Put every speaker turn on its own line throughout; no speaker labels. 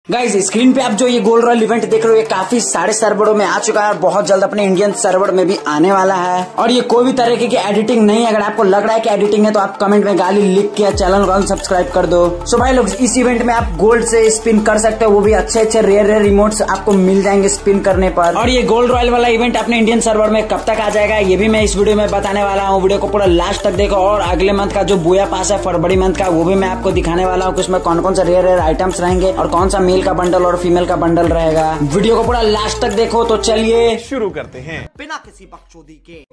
Guys screen पे आप जो ये गोल्ड रॉयल इवेंट देख रहे हो ये काफी सारे सर्वरों में आ चुका है और बहुत जल्द अपने इंडियन सर्वर में भी आने वाला है। और ये कोई भी तरीके की एडिटिंग नहीं है। अगर आपको लग रहा है कि एडिटिंग है तो आप कमेंट में गाली लिख के चैनल को सब्सक्राइब कर दो। सो भाई लोग इस इवेंट में आप गोल्ड से स्पिन कर सकते हो, वो भी अच्छे अच्छे रेयर रिमोट्स आपको मिल जाएंगे स्पिन करने पर। और ये गोल्ड रॉयल वाला इवेंट अपने इंडियन सर्वर में कब तक आ जाएगा ये भी मैं इस वीडियो में बताने वाला हूँ। वीडियो को पूरा लास्ट तक देखो। और अगले मंथ का जो बुया पास है फरवरी मंथ का, वो भी मैं आपको दिखाने वाला हूँ कि उसमें कौन कौन सा रेयर आइटम्स रहेंगे और कौन सा मेल का बंडल और फीमेल का बंडल रहेगा। वीडियो को पूरा लास्ट तक देखो। तो चलिए
शुरू करते हैं
बिना किसी बकचोदी के।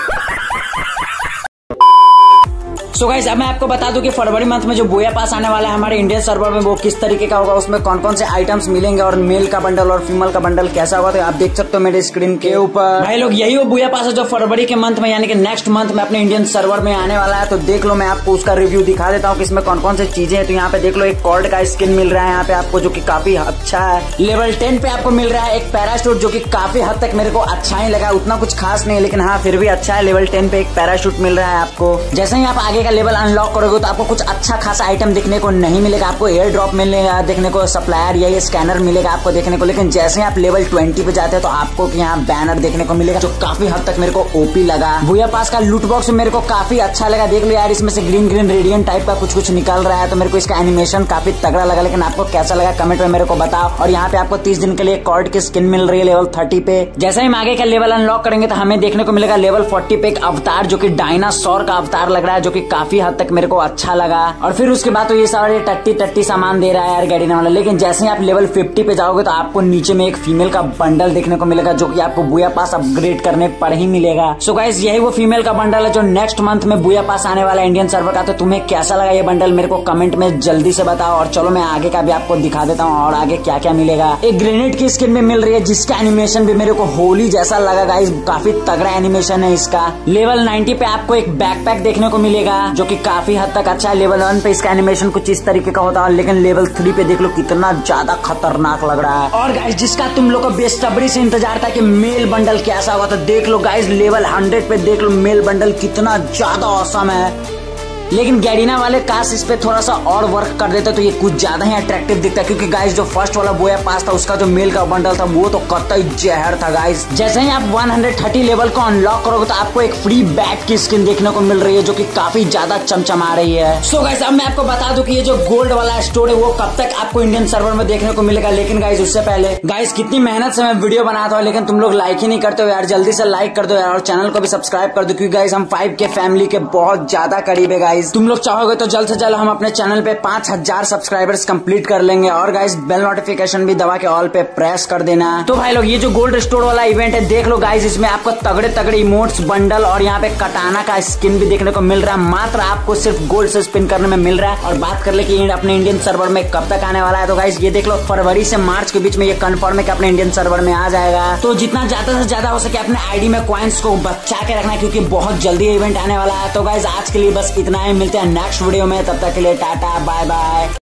सो गाइस अब मैं आपको बता दूं कि फरवरी मंथ में जो बुया पास आने वाला है हमारे इंडियन सर्वर में वो किस तरीके का होगा, उसमें कौन कौन से आइटम्स मिलेंगे और मेल का बंडल और फीमेल का बंडल कैसा होगा। तो आप देख सकते हो मेरे स्क्रीन के ऊपर। भाई लोग यही वो बुया पास है जो फरवरी के मंथ में यानी कि नेक्स्ट मंथ में अपने इंडियन सर्वर में आने वाला है। तो देख लो मैं आपको उसका रिव्यू दिखा देता हूँ कि इसमें कौन कौन सी चीजें हैं। तो यहाँ पे देख लो एक कॉर्ड का स्किन मिल रहा है यहाँ पे आपको, जो की काफी अच्छा है। लेवल 10 पे आपको मिल रहा है एक पैराशूट जो की काफी हद तक मेरे को अच्छा ही लगा, उतना कुछ खास नहीं लेकिन हाँ फिर भी अच्छा है। लेवल 10 पे एक पैराशूट मिल रहा है आपको। जैसे ही आप आगे का लेवल अनलॉक करोगे तो आपको कुछ अच्छा खासा आइटम देखने को नहीं मिलेगा। आपको एयर ड्रॉप मिलेगा देखने को, सप्लायर या ये स्कैनर मिलेगा आपको देखने को। लेकिन जैसे ही आप लेवल 20 पे जाते हैं तो आपको यहाँ बैनर देखने को मिलेगा जो काफी हद तक मेरे को ओपी लगा। बुया पास का लूट बॉक्स मेरे को काफी अच्छा लगा। देख लो यार इसमें से ग्रीन ग्रीन रेडियंट टाइप का कुछ निकल रहा है। तो मेरे को इसका एनिमेशन काफी तगड़ा लगा। लेकिन आपको कैसा लगा कमेंट में मेरे को बताओ। और यहाँ पे आपको 30 दिन के लिए कॉर्ड की स्किन मिल रही है लेवल 30 पे। जैसे ही हम आगे का लेवल अनलॉक करेंगे तो हमें देखने को मिलेगा लेवल 40 पे एक अवतार जो की डायनासोर का अवतार लग रहा है, जो की काफी हद तक मेरे को अच्छा लगा। और फिर उसके बाद तो ये सारे टट्टी सामान दे रहा है यार गैरीना वाला। लेकिन जैसे ही आप लेवल 50 पे जाओगे तो आपको नीचे में एक फीमेल का बंडल देखने को मिलेगा जो कि आपको बुया पास अपग्रेड करने पर ही मिलेगा। सो गाइस यही वो फीमेल का बंडल है जो नेक्स्ट मंथ में बुया पास आने वाला है इंडियन सर्वर का। तो तुम्हें कैसा लगा ये बंडल मेरे को कमेंट में जल्दी से बताओ। और चलो मैं आगे का भी आपको दिखा देता हूँ और आगे क्या क्या मिलेगा। एक ग्रेनेड की स्किन भी मिल रही है जिसका एनिमेशन भी मेरे को होली जैसा लगा गाइस, काफी तगड़ा एनिमेशन है इसका। लेवल 90 पे आपको एक बैकपैक देखने को मिलेगा जो की काफी हद तक अच्छा है। लेवल 1 पे इसका एनिमेशन कुछ इस तरीके का होता है, लेकिन लेवल 3 पे देख लो कितना ज्यादा खतरनाक लग रहा है। और गाइस जिसका तुम लोग को बेसब्री से इंतजार था कि मेल बंडल कैसा होगा, तो देख लो गाइस लेवल 100 पे देख लो मेल बंडल कितना ज्यादा औसम है। लेकिन गैरीना वाले काश इस पे थोड़ा सा और वर्क कर देते तो ये कुछ ज्यादा ही अट्रैक्टिव दिखता है। क्योंकि गाइस जो फर्स्ट वाला बोया पास था उसका जो मेल का बंडल था वो तो कतई जहर था गाइस। जैसे ही आप 130 लेवल को अनलॉक करोगे तो आपको एक फ्री बैट की स्किन देखने को मिल रही है जो कि काफी ज्यादा चमचमा रही है। सो गाइस अब मैं आपको बता दूं कि ये जो गोल्ड वाला स्टोर है वो कब तक आपको इंडियन सर्वर में देखने को मिलेगा। लेकिन गाइस उससे पहले गाइस कितनी मेहनत से मैं वीडियो बनाता हूँ लेकिन तुम लोग लाइक ही नहीं करते हो यार। जल्दी से लाइक कर दो यार और चैनल को भी सब्सक्राइब कर दो क्योंकि गाइस हम 5K फैमिली के बहुत ज्यादा करीब है गाइस। तुम लोग चाहोगे तो जल्द से जल्द हम अपने चैनल पे 5000 सब्सक्राइबर्स कंप्लीट कर लेंगे। और गाइस बेल नोटिफिकेशन भी दबा के ऑल पे प्रेस कर देना। तो भाई लोग ये जो गोल्ड स्टोर वाला इवेंट है देख लो गाइस, इसमें आपको तगड़े तगड़े इमोट्स बंडल और यहाँ पे कटाना का स्किन भी देखने को मिल रहा है। मात्र आपको सिर्फ गोल्ड से स्पिन करने में मिल रहा है। और बात कर ले कि अपने इंडियन सर्वर में कब तक आने वाला है, तो गाइस ये देख लो फरवरी से मार्च के बीच में ये कंफर्म है कि अपने इंडियन सर्वर में आ जाएगा। तो जितना ज्यादा से ज्यादा हो सके अपने आईडी में कॉइन्स को बचा के रखना क्योंकि बहुत जल्दी इवेंट आने वाला है। तो गाइस आज के लिए बस इतना ही, मिलते हैं नेक्स्ट वीडियो में, तब तक के लिए टाटा बाय बाय।